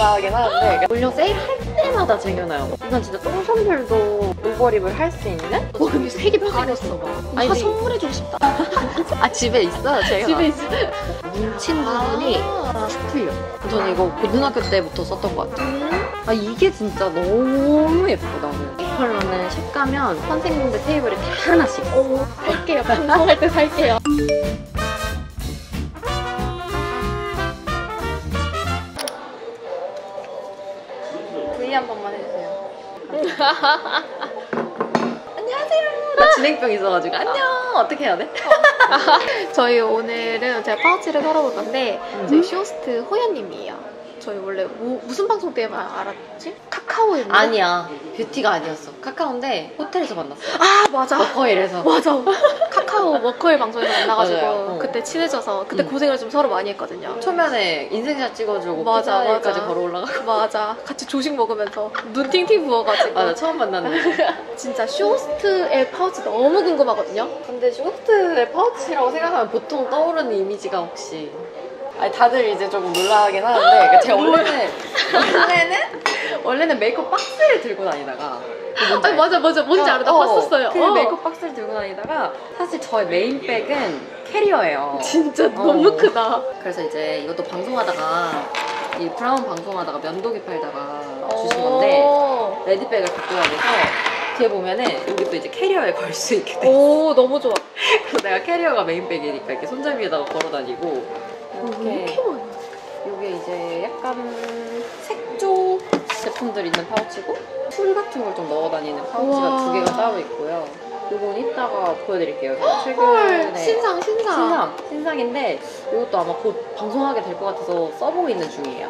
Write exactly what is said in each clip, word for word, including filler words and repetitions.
놀라긴 하는데 올영 세일 할 때마다 쟁여놔요. 이건 진짜 똥손들도 오버립을 할 수 있는? 와 근데 색이 바뀌었어. 아니, 아 선물해주고 싶다. 아 집에 있어요 제가. 집에 있어. 뭉친 부분이 툭 풀려. 저는 이거 고등학교 때부터 썼던 것 같아요. 음. 아 이게 진짜 너무 예뻐 나는. 이 컬러는 샵 가면 선생님들 테이블에 다 하나씩. 오 살게요. 방송할 때 살게요. V 한 번만 해주세요. 안녕하세요. 나 진행병 있어가지고 안녕. 어떻게 해야 돼? 저희 오늘은 제가 파우치를 털어볼 건데 음. 저희 쇼호스트 호연님이에요. 저희 원래 뭐, 무슨 방송 때문에 알았지? 카카오였나? 아니야 뷰티가 아니었어. 카카오인데 호텔에서 만났어. 아 맞아. 워커힐에서. 맞아. 카카오 워커힐 방송에서 만나가지고 맞아요. 어. 그때 친해져서 그때 음. 고생을 좀 서로 많이 했거든요. 초면에 인생샷 찍어주고 맞아, 피자까지 맞아. 걸어 올라가고. 맞아. 같이 조식 먹으면서 눈 팅팅 부어가지고. 맞아 처음 만났는데. 진짜 쇼호스트의 파우치 너무 궁금하거든요. 근데 쇼호스트의 파우치라고 생각하면 보통 떠오르는 이미지가 혹시 아니 다들 이제 조금 놀라긴 하는데 그러니까 제가 원래는 원래는 원래는 메이크업 박스를 들고 다니다가 아니 맞아 맞아 뭔지 알아. 나 어, 봤었어요. 그 어. 메이크업 박스를 들고 다니다가 사실 저의 메인백은 캐리어예요. 진짜 어. 너무 크다. 그래서 이제 이것도 방송하다가 이 브라운 방송하다가 면도기 팔다가 주신 어. 건데 레디백을 갖고 다녀서 뒤에 보면은 여기 또 이제 캐리어에 걸 수 있게 돼. 오 너무 좋아. 그래서 내가 캐리어가 메인백이니까 이렇게 손잡이에다가 걸어 다니고 왜 이렇게 이렇게 많아? 이게 이제 약간 색조 제품들 있는 파우치고 술 같은 걸 좀 넣어 다니는 파우치가 우와. 두 개가 따로 있고요. 이건 이따가 보여드릴게요. 제가 헐 최근에 신상 신상. 신상 신상인데 이것도 아마 곧 방송하게 될 것 같아서 써보고 있는 중이에요.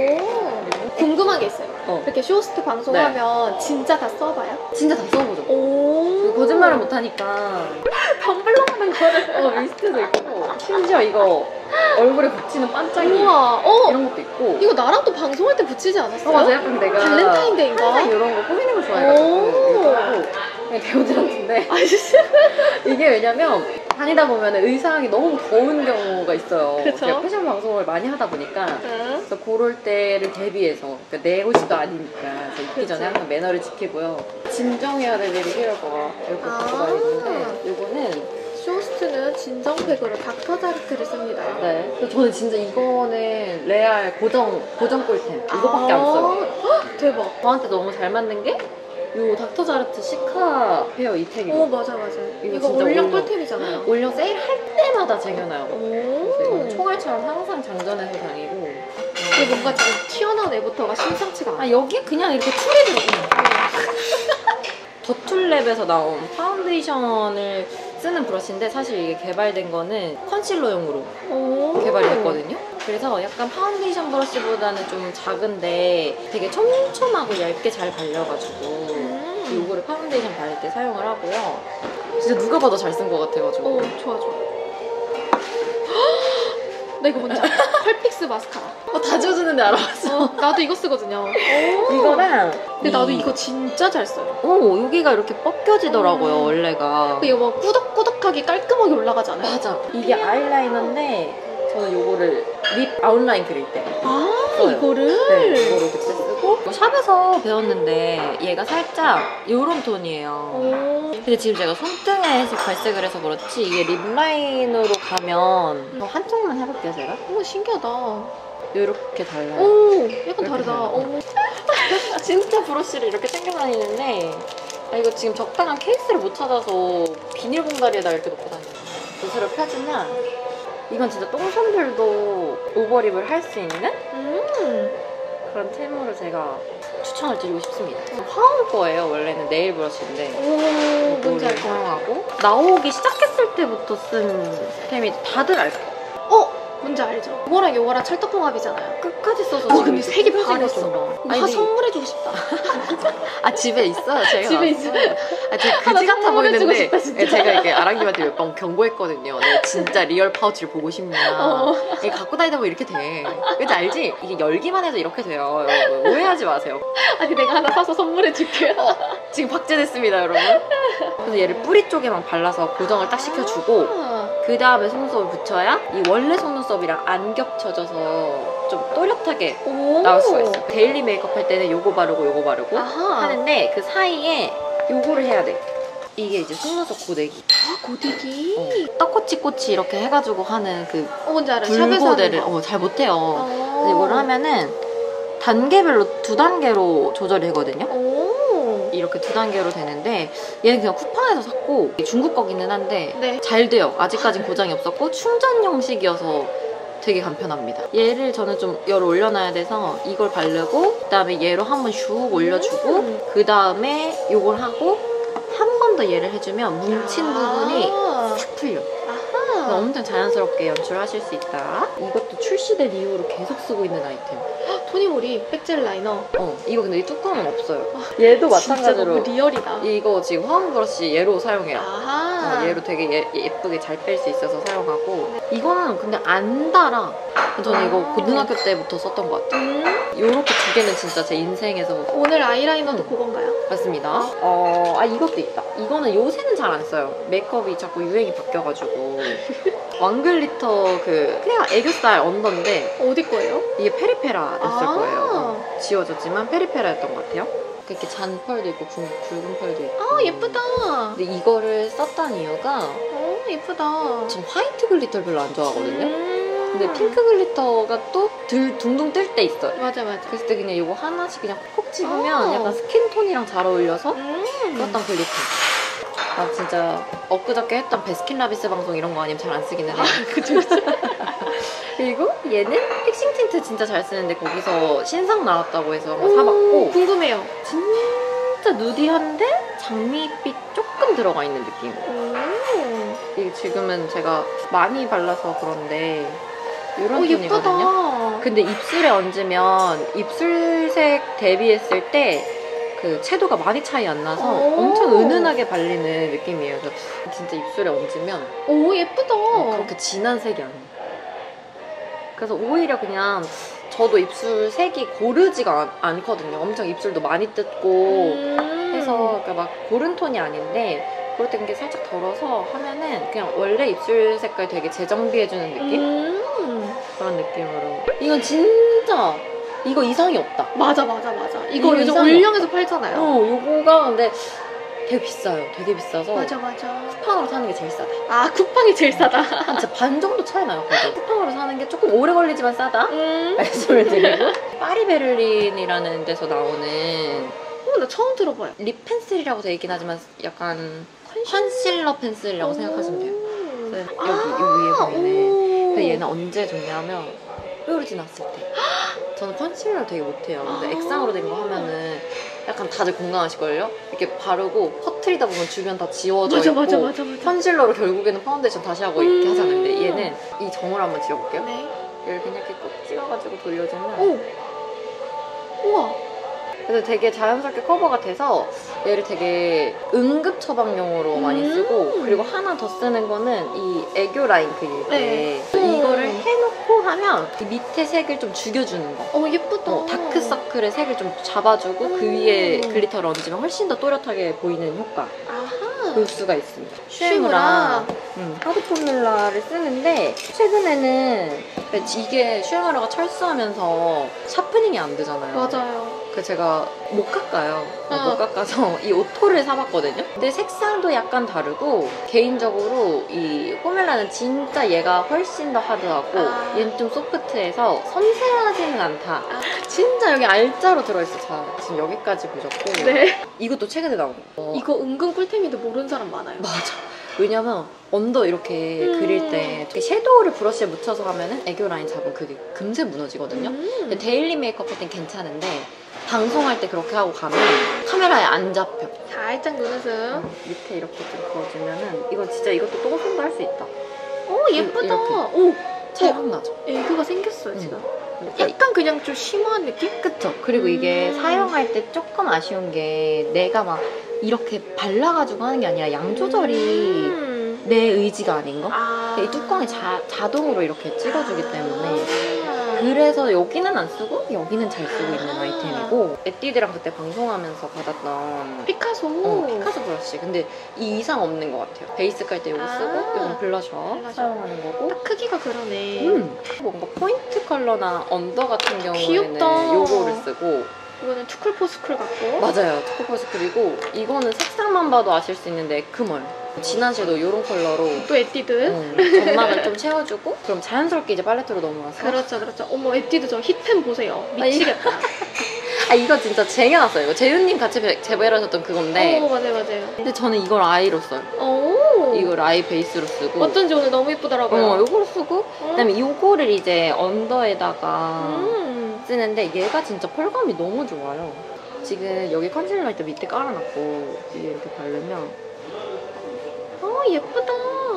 오 궁금한 게 있어요. 어. 이렇게 쇼호스트 방송하면 진짜 다 써봐요? 진짜 다 써보죠. 오 거짓말을 못하니까 텀블러 하는 거를. 어 미스트도 있고 심지어 이거 얼굴에 붙이는 반짝이 우와 어 이런 것도 있고. 이거 나랑 또 방송할 때 붙이지 않았어요? 어 맞아 약간 내가 발렌타인데이인가? 항상 이런 거 꾸미는 거 좋아해가지고 오. 이거 하고 그냥 데오드란트인데 아 진짜? 이게 왜냐면 다니다 보면 의상이 너무 더운 경우가 있어요. 그쵸? 제가 패션 방송을 많이 하다 보니까 응. 그래서 그럴 때를 대비해서 그러니까 내 옷이도 아니니까 그래서 입기 그치. 전에 항상 매너를 지키고요. 진정해야 될 일이 필요가 이렇게 아. 갖고 다니는데 이거는 쇼호스트는 진정팩으로 닥터자르트를 씁니다. 네. 그래서 저는 진짜 이거는 레알 고정 고정 꿀템 이거밖에 안 써요. 아, 대박. 저한테 너무 잘 맞는 게 이 닥터자르트 시카 헤어 이택이고 오 맞아 맞아. 이거 이거 진짜 올영 올영. 꿀템이잖아요. 올영 세일 할 때마다 쟁여놔요. 그래서 이건 오. 총알처럼 항상 장전해서 다니고. 이게 뭔가 지금 튀어나온 애부터가 심상치가 않아. 아 여기 그냥 이렇게 툴이 들어있는 더툴랩에서 나온 파운데이션을 쓰는 브러쉬인데 사실 이게 개발된 거는 컨실러용으로 오. 개발이 됐거든요. 그래서 약간 파운데이션 브러쉬보다는 좀 작은데 되게 촘촘하고 얇게 잘 발려가지고 음. 요거를 파운데이션 바를 때 사용을 하고요. 진짜 누가 봐도 잘 쓴 것 같아가지고. 오 좋아 좋아. 나 이거 뭔지 알아? 펄픽스 마스카라. 어, 다 지워주는데 알아봤어. 어, 나도 이거 쓰거든요. 이거랑 근데 나도 이- 이거 진짜 잘 써요. 오 여기가 이렇게 벗겨지더라고요. 음. 원래가. 이거 뭐 꾸덕꾸덕하게 깔끔하게 올라가지 않아요? 맞아. 이게 아이라이너인데 저는 요거를 립 아웃라인 그릴 때 아 써요. 이거를? 네, 이거를 그때 쓰고 뭐 샵에서 배웠는데 얘가 살짝 요런 톤이에요. 오. 근데 지금 제가 손등에 해서 갈색을 해서 그렇지 이게 립라인으로 가면 어, 한쪽만 해볼게요 제가. 오 신기하다. 이렇게 달라요. 오 약간 이렇게 다르다. 달라요. 오. 진짜 브러쉬를 이렇게 챙겨 다니는데 아, 이거 지금 적당한 케이스를 못 찾아서 비닐 봉다리에다 이렇게 놓고 다녀요. 붓으로 펴주면 이건 진짜 똥손들도 오버립을 할 수 있는 음. 그런 템으로 제가 추천을 드리고 싶습니다. 화음 거예요. 원래는 네일 브러쉬인데 오 뭔지 이거를 알 것 같아. 사용하고 나오기 시작했을 때부터 쓴 템이 다들 알 거예요. 어 뭔지 알죠? 이거랑 이거랑 찰떡궁합이잖아요. 끝까지 써서 와 지금 근데 이렇게 색이 펴지게 바랬어. 좀. 아 아니, 선물해주고 싶다. 아 집에 있어요. 제가 집에 있어요. 아, 제가 하나 그지 같아 선물해주고 보이는데 싶다, 진짜. 예, 제가 이렇게 아랑님한테 몇 번 경고했거든요. 너 진짜 리얼 파우치를 보고 싶냐. 어. 이게 갖고 다니다 보면 이렇게 돼. 왠지 알지? 이게 열기만 해도 이렇게 돼요. 여러분 오해하지 마세요. 아니 내가 하나 사서 선물해줄게요. 지금 박제됐습니다 여러분. 그래서 얘를 뿌리 쪽에만 발라서 고정을 딱 시켜주고 아. 그 다음에 속눈썹을 붙여야 이 원래 속눈썹이랑 안 겹쳐져서 좀 또렷하게 오. 나올 수가 있어요. 데일리 메이크업 할 때는 요거 바르고 요거 바르고 아하. 하는데 그 사이에 요거를 해야 돼. 이게 이제 속눈썹 고데기. 아, 고데기? 어. 떡꼬치꼬치 이렇게 해가지고 하는 그 어, 뭔지 알아요. 샵에서 하는 불고데를 거. 어, 잘 못해요. 어. 그래서 이걸 하면은 단계별로 두 단계로 조절이 되거든요. 오. 이렇게 두 단계로 되는데 얘는 그냥 쿠팡에서 샀고 중국 거기는 한데 네. 잘 돼요. 아직까진 고장이 없었고 충전 형식이어서 되게 간편합니다. 얘를 저는 좀 열을 올려놔야 돼서 이걸 바르고 그다음에 얘로 한번 슉 올려주고 음. 그다음에 이걸 하고 한 번 더 얘를 해주면 뭉친 부분이 아. 싹 풀려. 아하. 엄청 자연스럽게 연출하실 수 있다. 이것도 출시된 이후로 계속 쓰고 있는 아이템. 토니모리 백젤 라이너. 어, 이거 근데 이 뚜껑은 없어요. 얘도 진짜 마찬가지로 너무 리얼이다. 이거 지금 화음 브러쉬 얘로 사용해요. 아하. 어, 얘로 되게 예, 예쁘게 잘 뺄 수 있어서 사용하고 이거는 근데 안 달아. 저는 이거 고등학교 때부터 썼던 것 같아요. 음. 요렇게 두 개는 진짜 제 인생에서 오늘 아이라이너도 음. 그건가요? 맞습니다. 어, 아 이것도 있다. 이거는 요새는 잘 안 써요. 메이크업이 자꾸 유행이 바뀌어가지고 왕글리터 그 그냥 애교살 언더인데 어디 거예요? 이게 페리페라였을 아. 거예요. 지워졌지만 페리페라였던 것 같아요. 이렇게 잔펄도 있고 굵, 굵은 펄도 있고. 아, 예쁘다. 근데 이거를 썼던 이유가 어, 예쁘다. 전 화이트 글리터를 별로 안 좋아하거든요. 음. 근데 핑크 글리터가 또 들, 둥둥 뜰 때 있어요. 맞아, 맞아. 그랬을 때 그냥 이거 하나씩 그냥 콕 집으면 아. 약간 스킨톤이랑 잘 어울려서 음. 썼던 글리터. 나 진짜 엊그저께 했던 베스킨라빈스 방송 이런 거 아니면 잘 안 쓰긴 해. 그쵸, 그쵸. 그리고 얘는 픽싱 틴트 진짜 잘 쓰는데 거기서 신상 나왔다고 해서 한번 오, 사봤고 궁금해요. 진짜 누디한데 장미빛 조금 들어가 있는 느낌. 오. 이게 지금은 제가 많이 발라서 그런데 이런 오, 톤이거든요. 예쁘다. 근데 입술에 얹으면 입술색 대비했을 때 그 채도가 많이 차이 안 나서 오. 엄청 은은하게 발리는 느낌이에요. 그래서 진짜 입술에 얹으면 오, 예쁘다. 그렇게 진한 색이 아니에요. 그래서 오히려 그냥 저도 입술 색이 고르지가 않, 않거든요. 엄청 입술도 많이 뜯고 음. 해서 그러니까 막 고른 톤이 아닌데 그럴 때 이게 살짝 덜어서 하면은 그냥 원래 입술 색깔 되게 재정비해주는 느낌? 음. 그런 느낌으로. 이건 진짜 이거 이상이 없다. 맞아, 맞아, 맞아. 이거 이거 요즘 이상해. 올영에서 팔잖아요. 어, 요거가 근데 되게 비싸요. 되게 비싸서 맞아, 맞아. 쿠팡으로 사는 게 제일 싸다. 아, 쿠팡이 제일 싸다. 한 진짜 반 정도 차이 나요. 거기. 쿠팡으로 사는 게 조금 오래 걸리지만 싸다. 음. 말씀을 드리고 파리베를린이라는 데서 나오는 어, 나 처음 들어봐요. 립 펜슬이라고 되어 있긴 하지만 약간 컨실러 펜슬이라고 생각하시면 돼요. 오. 그래서 여기 이 위에 보이는. 오. 근데 얘는 언제 좋냐면 뾰루지 났을 때. 저는 컨실러 되게 못해요. 근데 액상으로 된 거 하면은 약간 다들 공감하실걸요? 이렇게 바르고 퍼트리다 보면 주변 다 지워져 맞아, 있고 맞아, 맞아, 맞아. 컨실러로 결국에는 파운데이션 다시 하고 이렇게 음. 하잖아요. 근데 얘는 이 점을 한번 지워볼게요. 네. 얘를 그냥 이렇게 꼭 찍어가지고 돌려주면 오. 우와. 그래서 되게 자연스럽게 커버가 돼서 얘를 되게 응급 처방용으로 많이 음. 쓰고 그리고 하나 더 쓰는 거는 이 애교 라인 그릴 때 네. 이거를 음. 해놓고 하면 이 밑에 색을 좀 죽여주는 거. 어, 예쁘다. 어, 다크서클의 색을 좀 잡아주고 그 음. 위에 글리터를 얹으면 훨씬 더 또렷하게 보이는 효과 아하. 볼 수가 있습니다. 슈에무라. 음, 하드 포뮬라를 쓰는데 최근에는 이게 슈에무라가 철수하면서 샤프닝이 안 되잖아요. 맞아요. 그 제가 못 깎아요. 어, 어. 못 깎아서 이 오토를 사봤거든요. 근데 색상도 약간 다르고 개인적으로 이 포뮬라는 진짜 얘가 훨씬 더 하드하고 아. 얘는 좀 소프트해서 섬세하지는 않다. 아. 진짜 여기 알짜로 들어있어. 자, 지금 여기까지 보셨고 네. 이것도 최근에 나온 거. 이거 은근 꿀템인데 모르는 사람 많아요. 맞아. 왜냐면 언더 이렇게 음. 그릴 때 섀도우를 브러쉬에 묻혀서 하면은 애교 라인 잡으면 그게 금세 무너지거든요. 근데 음. 데일리 메이크업 할 땐 괜찮은데 방송할 때 그렇게 하고 가면 카메라에 안 잡혀. 살짝 눈웃음. 밑에 이렇게 좀 그어주면은 이건 진짜 이것도 똥손도 할 수 있다. 오, 예쁘다. 이렇게. 오, 잘 혼나죠. 애교가 생겼어요, 지금. 음. 약간 그냥 좀 심오한 느낌? 그쵸. 그리고 이게 음. 사용할 때 조금 아쉬운 게 내가 막 이렇게 발라가지고 하는 게 아니라 양 조절이 음. 내 의지가 아닌 거? 아. 이 뚜껑이 자, 자동으로 이렇게 찍어주기 때문에 아. 그래서 여기는 안 쓰고 여기는 잘 쓰고 있는 아이템이고 에뛰드랑 그때 방송하면서 받았던 피카소. 어, 피카소 브러쉬. 근데 이 이상 없는 것 같아요. 베이스 깔 때 이거 아. 쓰고 이건 블러셔, 블러셔. 사용하는 거고. 딱 크기가 그러네. 음. 뭔가 포인트 컬러나 언더 같은 경우에는 귀엽다. 요거를 쓰고. 이거는 투쿨포스쿨 같고. 맞아요. 투코퍼스. 그리고 이거는 색상만 봐도 아실 수 있는데 에크멀. 진한 섀도우 이런 컬러로 또 에뛰드. 어, 점막을 좀 채워주고 그럼 자연스럽게 이제 팔레트로 넘어와서. 그렇죠, 그렇죠. 어머, 에뛰드 저 힙템 보세요. 미치겠다. 아 이거 진짜 쟁여놨어요. 이거 재윤님 같이 제- 재배하셨던 그건데. 어, 맞아요, 맞아요. 근데 저는 이걸 아이로 써요. 오. 이걸 아이 베이스로 쓰고. 어쩐지 오늘 너무 예쁘더라고요. 어, 요거를 쓰고. 음. 그다음에 요거를 이제 언더에다가 음. 쓰는데 얘가 진짜 펄감이 너무 좋아요. 지금 여기 컨실러 할 때 밑에 깔아놨고 위에 이렇게 바르면 어, 예쁘다.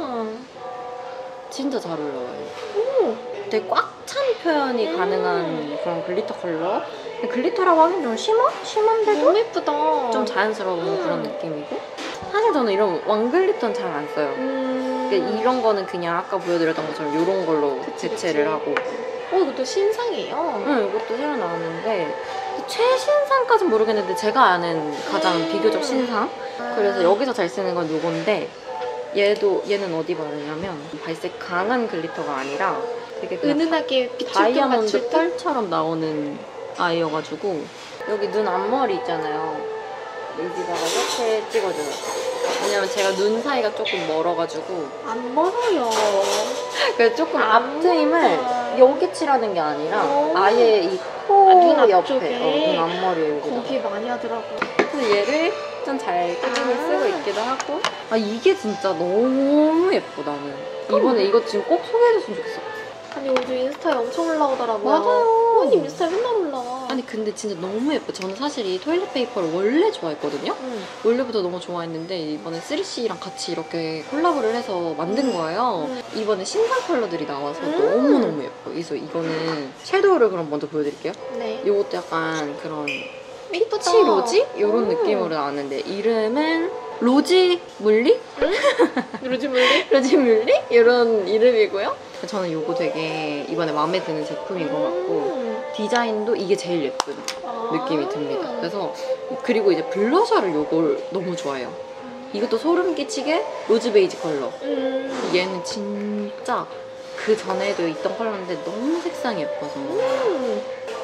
진짜 잘 올라와요. 오. 되게 꽉 찬 표현이 음. 가능한 그런 글리터 컬러. 근데 글리터라고 하긴 좀 심어? 심한데도 너무 예쁘다. 좀 자연스러운 음. 그런 느낌이고. 사실 저는 이런 왕글리터는 잘 안 써요. 음. 근데 이런 거는 그냥 아까 보여드렸던 것처럼 이런 걸로 그치, 대체를 그치. 하고. 어, 이것도 신상이에요. 응, 이것도 새로 나왔는데 최신상까진 모르겠는데 제가 아는 가장 음. 비교적 신상. 그래서 여기서 잘 쓰는 건 요건데 얘도 얘는 어디 바르냐면 발색 강한 글리터가 아니라 되게 그냥 은은하게 빛을 좀 다이아몬드 맞출 듯. 펄처럼 나오는 아이여가지고 여기 눈 앞머리 있잖아요. 여기다가 이렇게 찍어줘요. 왜냐면 제가 눈 사이가 조금 멀어가지고 안 멀어요. 그래서 조금 아, 앞트임을 여기 칠하는 게 아니라 오. 아예 이 코 아, 눈 옆에 앞쪽에? 어, 눈 앞머리에 여기다가. 거기 많이 하더라고. 그래서 얘를 좀 잘 꾸준히 아. 쓰고 있기도 하고. 아 이게 진짜 너무 예뻐 나는. 이번에 이거 지금 꼭 소개해줬으면 좋겠어. 아니, 요즘 인스타에 엄청 올라오더라고요. 맞아요. 언니 인스타에 맨날 올라와. 아니 근데 진짜 너무 예뻐. 저는 사실 이 토일렛 페이퍼를 원래 좋아했거든요. 응. 원래부터 너무 좋아했는데 이번에 쓰리씨랑 같이 이렇게 콜라보를 해서 만든 거예요. 음. 이번에 신상 컬러들이 나와서 음. 너무너무 예뻐. 그래서 이거는 섀도우를 그럼 먼저 보여드릴게요. 네. 이것도 약간 그런 예쁘다. 피치 로지? 이런 음. 느낌으로 나왔는데 이름은 로지 물리? 루지 물리? 로지 물리? 이런 이름이고요. 저는 이거 되게 이번에 마음에 드는 제품인 것 같고 음. 디자인도 이게 제일 예쁜 아. 느낌이 듭니다. 그래서 그리고 이제 블러셔를 이걸 너무 좋아해요. 이것도 소름 끼치게 로즈 베이지 컬러. 음. 얘는 진짜 그 전에도 있던 컬러인데 너무 색상이 예뻐서 음.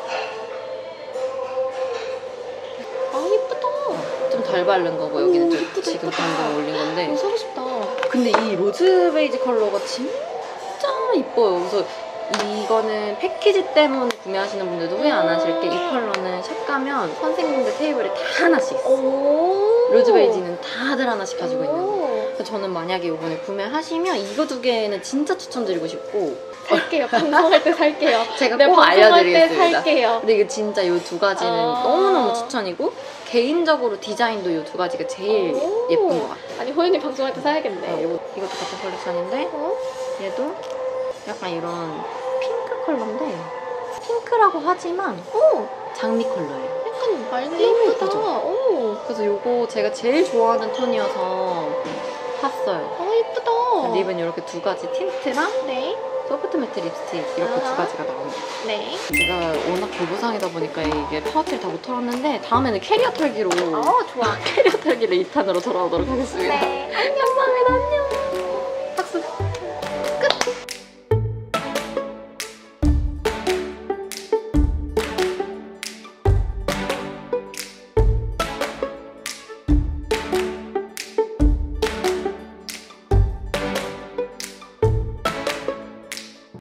아, 예쁘다. 좀 덜 바른 거고 여기는 오, 좀 예쁘다, 지금 예쁘다. 방금 올린 건데 이거 사고 싶다. 근데 이 로즈 베이지 컬러가 진짜 이뻐요. 그래서 이거는 패키지 때문에 구매하시는 분들도 후회 안 하실 게 이 컬러는 샵 가면 선생님들 테이블에 다 하나씩 있어요. 오. 로즈 베이지는 다들 하나씩 가지고 있는 거. 오. 그래서 저는 만약에 이번에 구매하시면 이거 두 개는 진짜 추천드리고 싶고 살게요. 방송할 때 살게요. 제가 네, 꼭 방송할 때 알려드리겠습니다. 살게요. 근데 이거 진짜 이 두 가지는 아. 너무너무 추천이고 개인적으로 디자인도 이 두 가지가 제일 오. 예쁜 것 같아요. 아니, 호연이 방송할 때 사야겠네. 어, 이거, 이것도 같은 컬렉션인데 어? 얘도 약간 이런 핑크 컬러인데 핑크라고 하지만 오. 장미 컬러예요. 약간 말도 너무 예쁘다. 예쁘죠? 오. 그래서 이거 제가 제일 좋아하는 톤이어서 샀어요. 아, 예쁘다. 립은 이렇게 두 가지 틴트랑 네. 소프트 매트 립스틱 이렇게 아하. 두 가지가 나옵니다. 네. 제가 워낙 기부상이다 보니까 이게 파우치를 다 못 털었는데 다음에는 캐리어 털기로 어, 좋아. 캐리어 털기를 이 탄으로 돌아오도록 하겠습니다. 네. 감사합니다. 안녕.